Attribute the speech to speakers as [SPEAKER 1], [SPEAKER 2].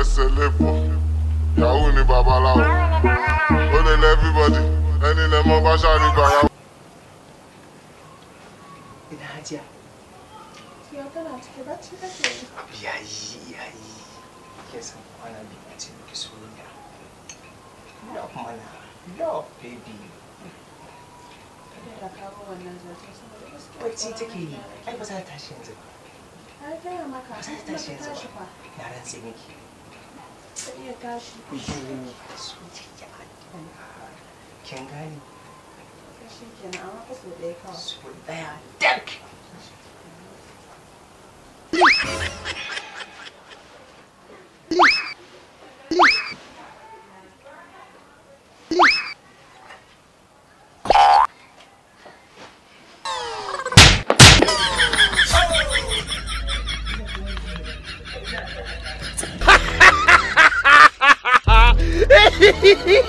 [SPEAKER 1] ẹsẹ̀ lẹ́pọ̀ yahoo ni babaláwo ó lè lẹ́ everybody ẹni lẹ́ mọ́ bá ṣáà ní gbàyàwó.
[SPEAKER 2] Ina Hajiya.
[SPEAKER 3] Ya tana cike bacci kake.
[SPEAKER 2] Yayi. Ke san kwana biyu a ce miki soyayya. Love mana. Love baby.
[SPEAKER 3] Kada ka kawo wannan zato saboda gaskiya.
[SPEAKER 2] Wacce take yi? Ai ba za ta tashi yanzu ba.
[SPEAKER 3] Ai gaya maka.
[SPEAKER 2] Ba za ta tashi yanzu ba. Na rantse miki.
[SPEAKER 3] Ta iya tashi.
[SPEAKER 2] Soyayya. Kin gane?
[SPEAKER 3] Shi kenan amma fa so ɗaya kawai.
[SPEAKER 2] So ɗaya dak.
[SPEAKER 4] Hehehehe